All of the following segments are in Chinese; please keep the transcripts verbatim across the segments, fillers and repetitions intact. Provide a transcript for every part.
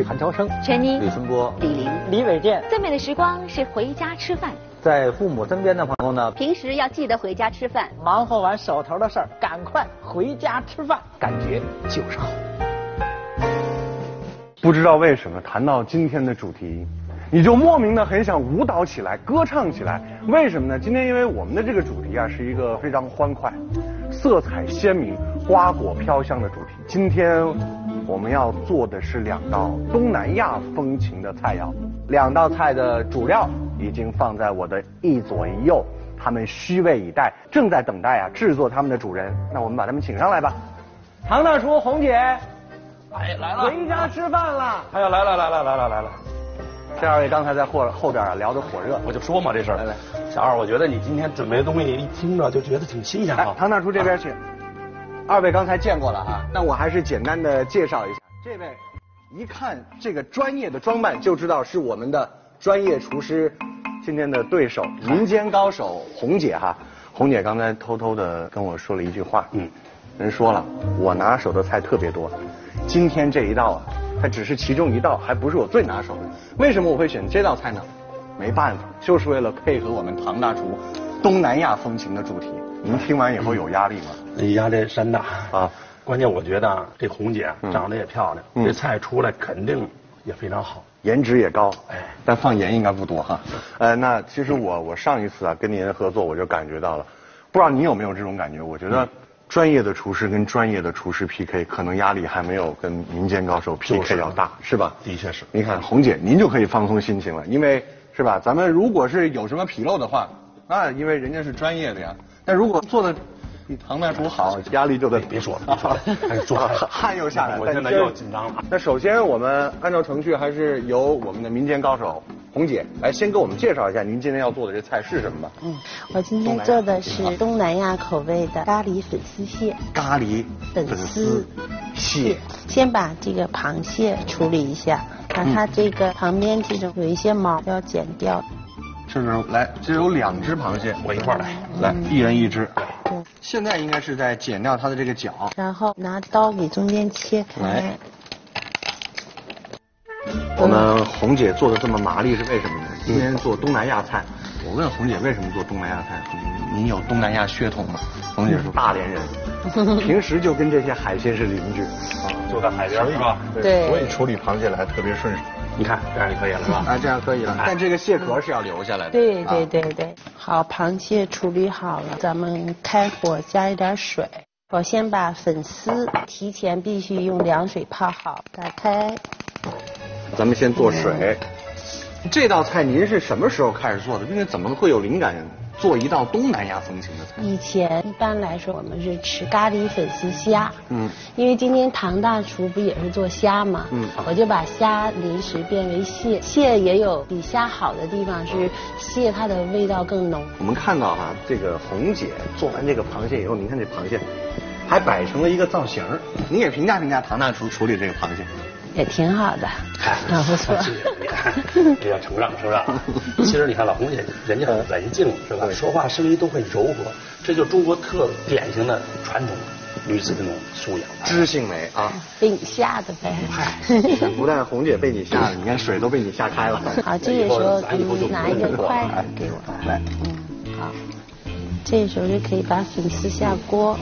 韩超生、 陈妮、 李春波、 李玲、 李伟健。 最美的时光是回家吃饭。 在父母身边的朋友呢， 平时要记得回家吃饭。 忙活完手头的事儿，赶快回家吃饭，感觉就是好。 不知道为什么谈到今天的主题，你就莫名的很想舞蹈起来，歌唱起来。为什么呢？今天因为我们的这个主题啊，是一个非常欢快、色彩鲜明、花果飘香的主题。今天我们要做的是两道东南亚风情的菜肴，两道菜的主料已经放在我的一左一右，他们虚位以待，正在等待啊制作他们的主人。那我们把他们请上来吧。唐大厨、红姐， 哎，来了， 回家吃饭了。 哎呀，来了来了来了来了。 这二位刚才在后后边啊聊得火热， 我就说嘛这事儿。来来，小二，我觉得你今天准备的东西一听着就觉得挺新鲜啊。 唐大厨这边请。二位刚才见过了啊，但我还是简单的介绍一下。这位一看这个专业的装扮就知道是我们的专业厨师，今天的对手民间高手红姐哈。红姐刚才偷偷的跟我说了一句话，嗯，人说了我拿手的菜特别多，今天这一道啊，它只是其中一道，还不是我最拿手的。为什么我会选这道菜呢？没办法，就是为了配合我们唐大厨东南亚风情的主题。您听完以后有压力吗？ 压力山大啊！ 关键我觉得啊，这红姐长得也漂亮，嗯、这菜出来肯定也非常好， 颜值也高。哎，但放盐应该不多哈。呃，那其实我我上一次啊跟您合作，我就感觉到了，不知道你有没有这种感觉？我觉得专业的厨师跟专业的厨师 P K， 可能压力还没有跟民间高手 P K 要大，是吧？ 的确是。 你看红姐，您就可以放松心情了，因为是吧？咱们如果是有什么纰漏的话，那因为人家是专业的呀。但如果做的比唐大厨好，压力就得别说了，还是做汗又下来了， 我现在又紧张了。 那首先我们按照程序，还是由我们的民间高手红姐来先给我们介绍一下您今天要做的这菜是什么吧。 嗯，我今天做的是东南亚口味的咖喱粉丝蟹。 咖喱粉丝蟹， 先把这个螃蟹处理一下，把它这个旁边这种有一些毛要剪掉。 是不是？来，这有两只螃蟹， 我一块儿来， 来，一人一只。 对。 现在应该是在剪掉它的这个角， 然后拿刀给中间切开。来。 我们红姐做的这么麻利是为什么呢？今天做东南亚菜，我问红姐为什么做东南亚菜，您有东南亚血统吗？红姐说大连人，平时就跟这些海鲜是邻居， 啊，就在海边是吧？ 对。 所以处理螃蟹来特别顺手。 你看这样就可以了是吧？ 啊，这样可以了。但这个蟹壳是要留下来的。 对对对对。好，螃蟹处理好了，咱们开火加一点水。我先把粉丝提前必须用凉水泡好，打开。 咱们先做水。这道菜您是什么时候开始做的？并且怎么会有灵感做一道东南亚风情的菜？ 以前一般来说我们是吃咖喱粉丝虾，嗯，因为今天唐大厨不也是做虾嘛，嗯，我就把虾临时变为蟹，蟹也有比虾好的地方是蟹它的味道更浓。 我们看到哈，这个红姐做完这个螃蟹以后，您看这螃蟹还摆成了一个造型，您也评价评价唐大厨处理这个螃蟹。 也挺好的，啊不错。 你看，这叫成长是吧？其实你看老红姐，人家很文静是吧？说话声音都很柔和，这就中国特典型的传统女子这种素养， 知性美啊。 被你吓的呗。 不但红姐被你吓了，你看水都被你吓开了。 好，这个时候你拿一个筷子给我。来，嗯，好，这时候就可以把粉丝下锅。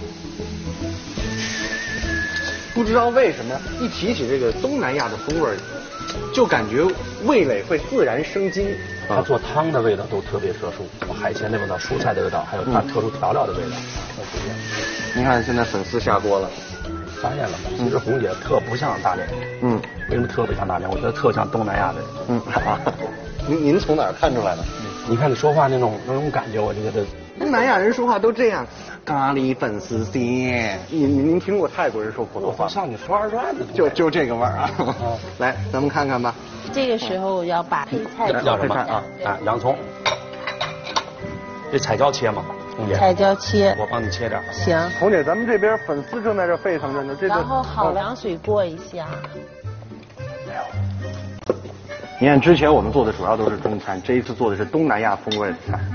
不知道为什么一提起这个东南亚的风味，就感觉味蕾会自然生津。 它做汤的味道都特别特殊，什么海鲜的味道、蔬菜的味道，还有它特殊调料的味道。 您看现在粉丝下锅了， 发现了吗？其实红姐特不像大连人。嗯。为什么特别像大连？我觉得特像东南亚的人。 嗯。啊。您您从哪儿看出来的？ 你看你说话那种那种感觉，我就觉得东南亚人说话都这样。咖喱粉丝蟹，您您听过泰国人说普通话？ 像你说二转的， 就就这个味儿啊！来，咱们看看吧。 这个时候要把配菜要什么啊？啊，洋葱。这彩椒切吗？红姐。 彩椒切。 我帮你切点。 行。 红姐，咱们这边粉丝正在这沸腾着呢，这然后好凉水过一下。 你看，之前我们做的主要都是中餐，这一次做的是东南亚风味的菜。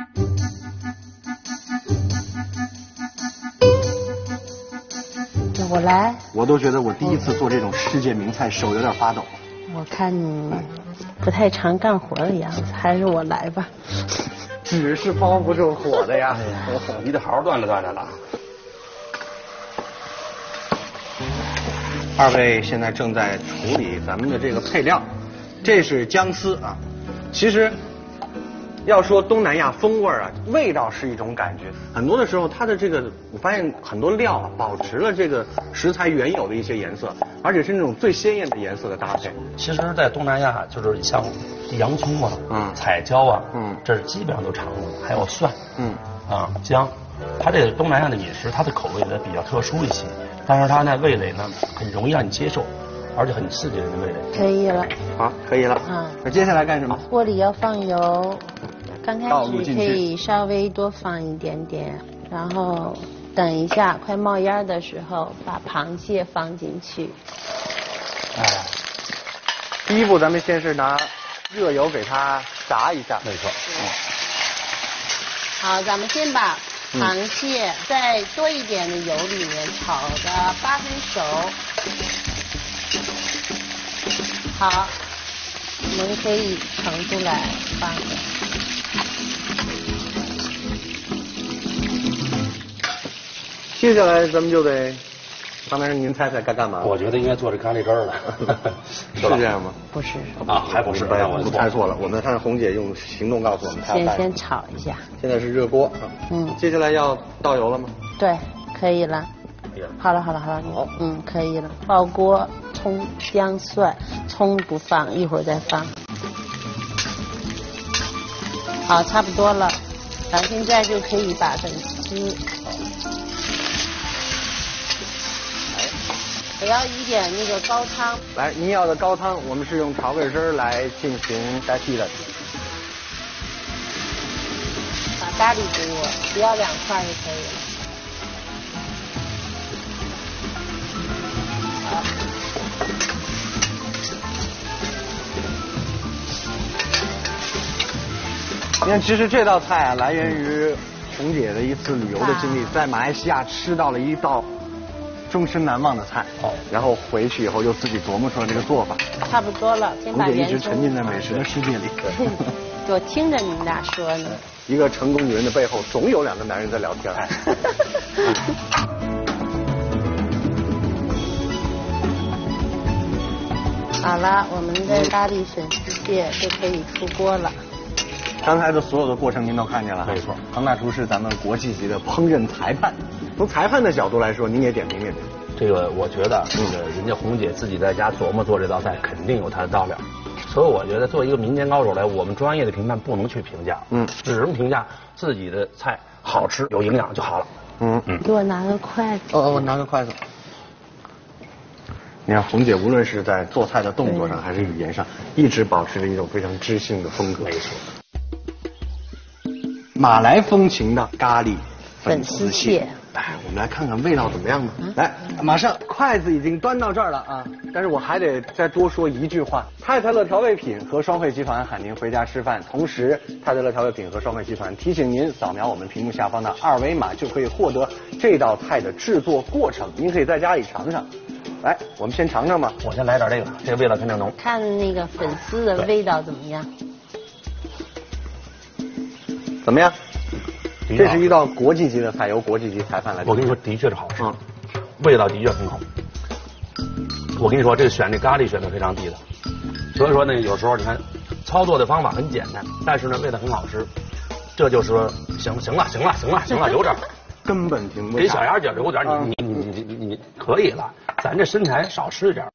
我我来。 我都觉得我第一次做这种世界名菜，手有点发抖。 我看你不太常干活的样子，还是我来吧。 纸是包不住火的呀， 你得好好锻炼锻炼了。 二位现在正在处理咱们的这个配料，这是姜丝啊。其实要说东南亚风味啊，味道是一种感觉，很多的时候它的这个，我发现很多料啊保持了这个食材原有的一些颜色，而且是那种最鲜艳的颜色的搭配。 其实，在东南亚就是像洋葱啊、嗯、彩椒啊，嗯，这是基本上都常用的，还有蒜，嗯，啊姜，它这个东南亚的饮食，它的口味呢比较特殊一些，但是它呢味蕾呢很容易让你接受，而且很刺激人的味蕾。 可以了。 好，可以了。嗯，那接下来干什么？ 锅里要放油，刚开始可以稍微多放一点点，然后等一下快冒烟的时候，把螃蟹放进去。 哎，第一步咱们先是拿热油给它炸一下。 没错。嗯。 好，咱们先把螃蟹在多一点的油里面炒的八分熟。好，我们可以盛出来放着。 接下来咱们就得，唐先生您猜猜该干嘛？ 我觉得应该做这咖喱汁儿了。 是这样吗？ 不是。 啊，还不是。 哎，我们猜错了。我们看红姐用行动告诉我们， 先先炒一下。 现在是热锅。嗯。接下来要倒油了吗？ 对，可以了。好了好了好了。好。嗯，可以了。爆锅，葱、姜、蒜，葱不放，一会儿再放。好，差不多了。咱现在就可以把粉丝。我要一点那个高汤。 来，您要的高汤，我们是用调味汁来进行代替的。 把咖喱给我，不要两块就可以了。好。 你看，其实这道菜啊，来源于红姐的一次旅游的经历，在马来西亚吃到了一道终身难忘的菜，哦，然后回去以后又自己琢磨出了这个做法。 差不多了，先把红姐一直沉浸在美食的世界里。 我听着你们俩说呢。 一个成功女人的背后，总有两个男人在聊天。 好了，我们的咖喱粉丝蟹就可以出锅了。 刚才的所有的过程您都看见了， 没错。 唐大厨是咱们国际级的烹饪裁判，从裁判的角度来说，您也点评点评。 这个我觉得，这个人家红姐自己在家琢磨做这道菜，肯定有她的道理。所以我觉得，作为一个民间高手来，我们专业的评判不能去评价，嗯，只能评价自己的菜好吃、有营养就好了。 嗯嗯。给我拿个筷子。 哦哦，我拿个筷子。你看，红姐无论是在做菜的动作上，还是语言上，一直保持着一种非常知性的风格。 没错。 马来风情的咖喱粉丝蟹， 哎， 我们来看看味道怎么样呢？嗯、来，马上筷子已经端到这儿了啊！但是我还得再多说一句话：太太乐调味品和双汇集团喊您回家吃饭。同时，太太乐调味品和双汇集团提醒您扫描我们屏幕下方的二维码，就可以获得这道菜的制作过程。您可以在家里尝尝。来，我们先尝尝吧。 我先来点这个，这个味道肯定浓。 看那个粉丝的味道怎么样？ 怎么样？这是一道国际级的菜，由国际级裁判来。 我跟你说，的确是好吃，嗯，味道的确很好。我跟你说，这个选这咖喱选的非常地道，所以说呢，有时候你看，操作的方法很简单，但是呢，味道很好吃。这就是说，行行了，行了，行了，行了，留点， 根本停不下。 给小杨姐留点，你你你你你你可以了，咱这身材少吃点。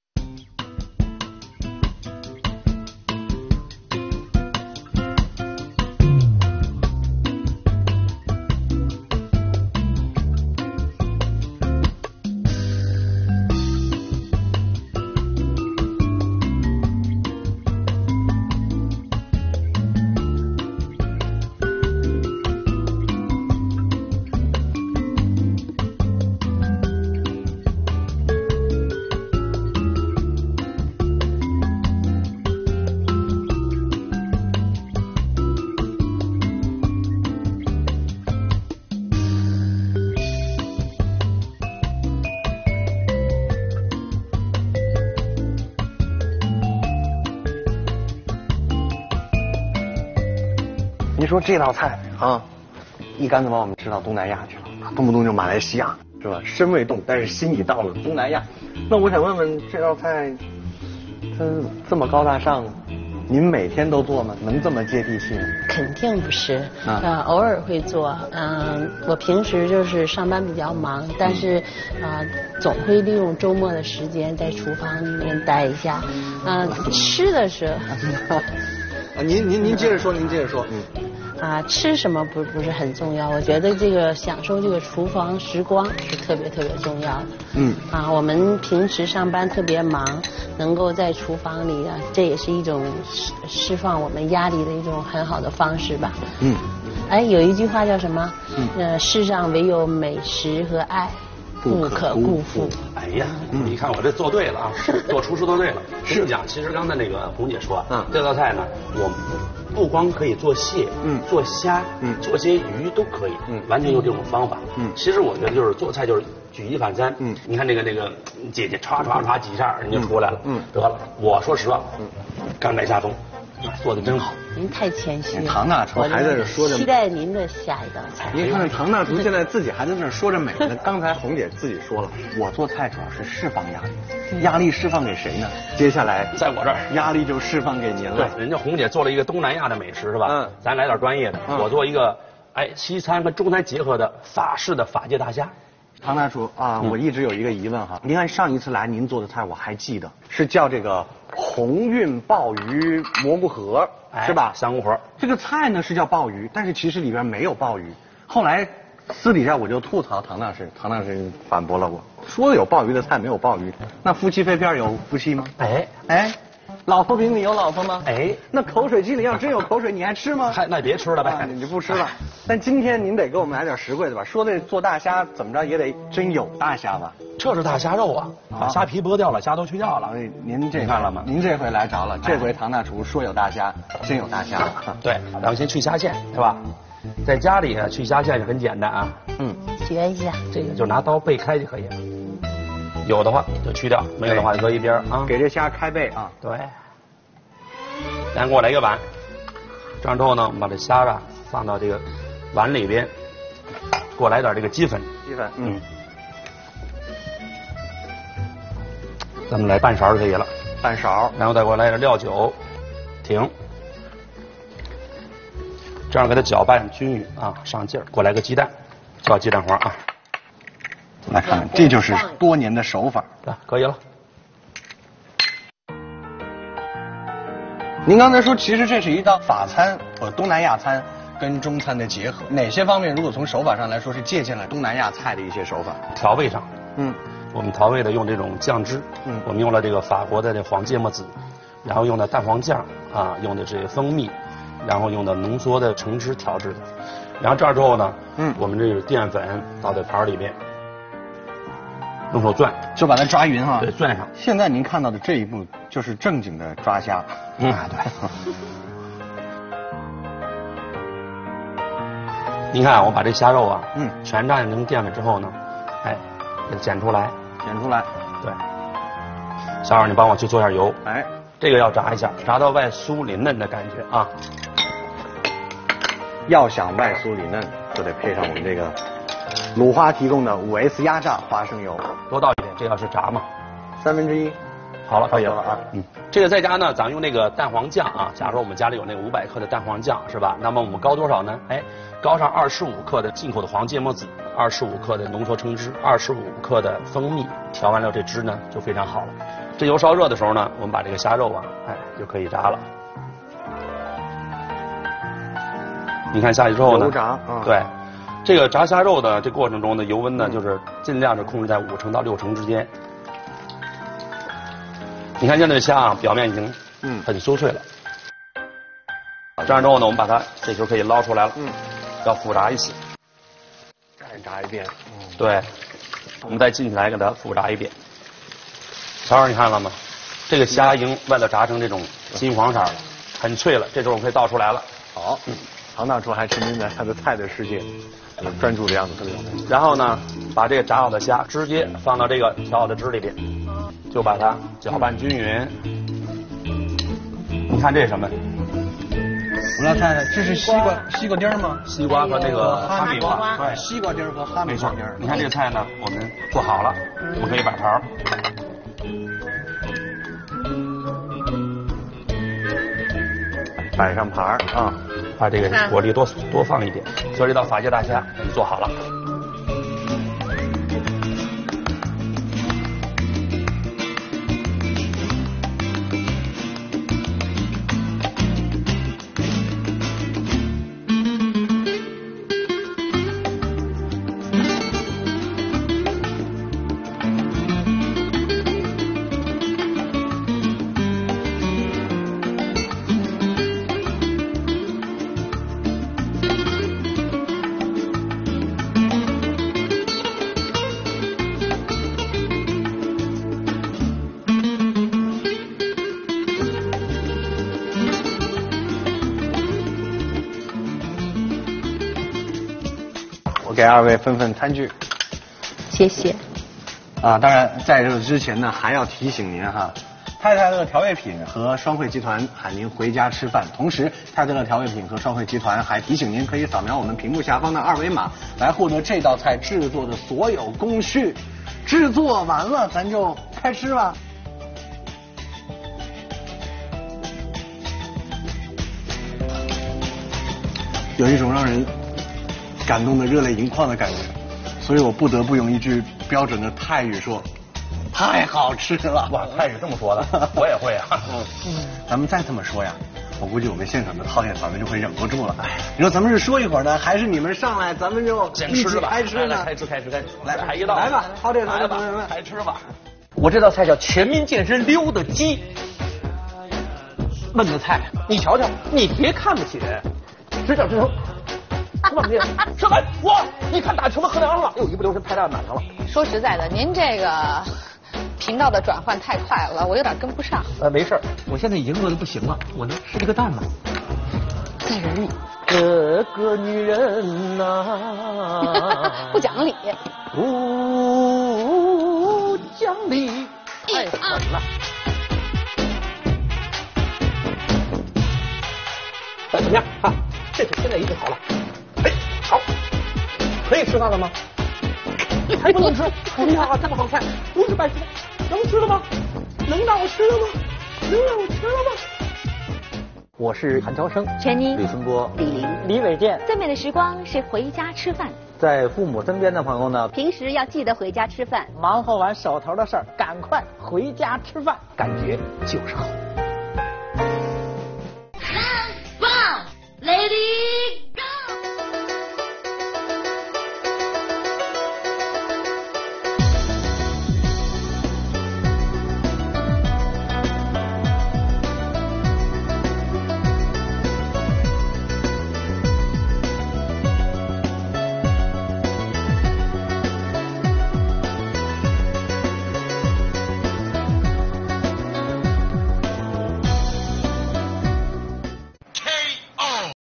你说这道菜啊，一竿子把我们吃到东南亚去了，动不动就马来西亚是吧？身未动，但是心已到了东南亚。那我想问问，这道菜它这么高大上，您每天都做吗？能这么接地气吗？ 肯定不是，啊、呃，偶尔会做。嗯、呃，我平时就是上班比较忙，但是啊、呃，总会利用周末的时间在厨房里面待一下。嗯、呃，吃的时候。 啊，您您您接着说，您接着说，嗯。 啊，吃什么不不是很重要，我觉得这个享受这个厨房时光是特别特别重要的。嗯。啊，我们平时上班特别忙，能够在厨房里啊，这也是一种释释放我们压力的一种很好的方式吧。嗯。哎，有一句话叫什么？嗯。呃，世上唯有美食和爱，不可辜负。 哎呀，你看我这做对了啊，做厨师做对了。跟你讲，其实刚才那个红姐说，嗯，这道菜呢，我不光可以做蟹，嗯，做虾，嗯，做些鱼都可以，嗯，完全用这种方法，嗯，其实我觉得就是做菜就是举一反三，嗯，你看那个那个姐姐唰唰唰几下人就出来了，嗯，得了，我说实话，嗯，甘拜下风，做的真好。 您太谦虚了。 唐大厨还在这说着， 期待您的下一道菜。 您看唐大厨现在自己还在那说着美呢。刚才红姐自己说了，我做菜主要是释放压力，压力释放给谁呢？接下来在我这儿， 压力就释放给您了。 对，人家红姐做了一个东南亚的美食是吧？嗯，咱来点专业的，嗯、我做一个哎西餐和中餐结合的法式的法界大虾。 唐大厨啊，嗯、我一直有一个疑问哈，您看上一次来您做的菜我还记得是叫这个鸿运鲍鱼蘑菇盒， 哎、 是吧？ 香菇盒。 这个菜呢是叫鲍鱼，但是其实里边没有鲍鱼。后来私底下我就吐槽唐大师，唐大师反驳了我，说有鲍鱼的菜没有鲍鱼。那夫妻肺片有夫妻吗？ 哎哎。老婆饼里有老婆吗？ 哎， 那口水鸡里要真有口水，你还吃吗？ 还那别吃了呗， 啊、你就不吃了。但今天您得给我们来点实惠的吧？说这做大虾怎么着也得真有大虾吧？ 这是大虾肉啊，把虾皮剥掉了，虾都去掉了。 所以您这看了吗？ 您这回来着了，这回唐大厨说有大虾，真有大虾了。 对，咱们先去虾线，是吧？在家里啊，去虾线是很简单啊。 嗯，学一下， 这个就拿刀背开就可以了。有的话就去掉，没有的话就搁一边啊。 给这虾开背啊。 对。咱给我来一个碗，这样之后呢，我们把这虾啊放到这个碗里边，给我来点这个鸡粉。 鸡粉，嗯。 咱们来半勺就可以了。 半勺。 然后再给我来点料酒，停。这样给它搅拌均匀啊，上劲儿。给我来个鸡蛋，叫鸡蛋黄啊。 来看看，这就是多年的手法。 对，可以了。 您刚才说，其实这是一道法餐和东南亚餐跟中餐的结合。哪些方面，如果从手法上来说，是借鉴了东南亚菜的一些手法？ 调味上， 嗯， 我们调味的用这种酱汁，嗯，我们用了这个法国的这黄芥末籽，然后用的蛋黄酱啊，用的这个蜂蜜，然后用的浓缩的橙汁调制的。然后这儿之后呢，嗯，我们这个淀粉倒在盘里边。用手攥， 就把它抓匀哈。 对，攥上。 现在您看到的这一步就是正经的抓虾。 嗯，啊，对。你看，我把这虾肉啊，嗯，全蘸成淀粉之后呢，哎，给它剪出来， 剪出来。 对。小二，你帮我去做下油。 哎， 这个要炸一下，炸到外酥里嫩的感觉啊。 要想外酥里嫩，就得配上我们这个。鲁花提供的五 S 压榨花生油， 多倒一点，这要是炸嘛， 三分之一， 好了，可以了啊。 嗯，这个在家呢，咱用那个蛋黄酱啊。假如说我们家里有那个五百克的蛋黄酱，是吧？那么我们高多少呢？哎，高上二十五克的进口的黄芥末籽，二十五克的浓缩橙汁，二十五克的蜂蜜，调完了这汁呢就非常好了。这油烧热的时候呢，我们把这个虾肉啊，哎，就可以炸了。你看下去之后呢， 油炸，嗯、 对。这个炸虾肉的这过程中的油温呢，就是尽量是控制在五成到六成之间。你看现在的虾啊，表面已经嗯很酥脆了。这样之后呢，我们把它这时候可以捞出来了。嗯，要复炸一些。 再炸一遍。 嗯，对。我们再进去来给它复炸一遍。小二，你看了吗？这个虾已经外头炸成这种金黄色了，很脆了。这时候我们可以倒出来了。 好。嗯。唐大厨还沉浸在他的菜的世界，专注的样子特别有魅力。 然后呢，把这个炸好的虾直接放到这个调好的汁里边，就把它搅拌均匀。你看这是什么？ 我来看看，这是西瓜西瓜丁儿吗？ 西瓜和那个哈密瓜， 对，西瓜丁儿和哈密瓜丁儿。 你看这个菜呢，我们做好了，我们可以摆盘。 摆上盘儿啊， 把这个果粒多多放一点。所以这道法界大虾你做好了。 给二位分分餐具， 谢谢。 啊，当然在这之前呢，还要提醒您哈，太太乐调味品和双汇集团喊您回家吃饭。同时，太太乐调味品和双汇集团还提醒您可以扫描我们屏幕下方的二维码，来获得这道菜制作的所有工序。制作完了，咱就开吃吧。有一种让人感动的热泪盈眶的感觉，所以我不得不用一句标准的泰语说，太好吃了。 哇，泰语这么说的，我也会啊。 嗯，咱们再这么说呀，我估计我们现场的讨厌团们就会忍不住了。哎，你说咱们是说一会儿呢，还是你们上来，咱们就一起开吃呢？ 开吃开吃开吃， 来来一道， 来吧，讨厌团的朋友们， 开吃吧。 我这道菜叫全民健身溜达鸡。问的菜，你瞧瞧，你别看不起人，直角支撑。吃半天，吃完哇！你看打球的河梁了，又一不留神拍到满上了。 说实在的，您这个频道的转换太快了，我有点跟不上。 呃，没事，我现在已经饿得不行了，我能吃这个蛋吗？ 再忍忍。 这个女人呐、啊， 不讲理， 不讲理，太狠了。哎，怎么样啊？这是现在已经好了。哎，好，可以吃饭了吗？还不能吃？哎呀，这么好菜，不是白吃的，能吃了吗？能让我吃了吗？能让我吃了吗？我是韩乔生， 全妮、 李春波、 李玲、 李伟健。 最美的时光是回家吃饭， 在父母身边的朋友呢， 平时要记得回家吃饭， 忙活完手头的事儿，赶快回家吃饭，感觉就是好。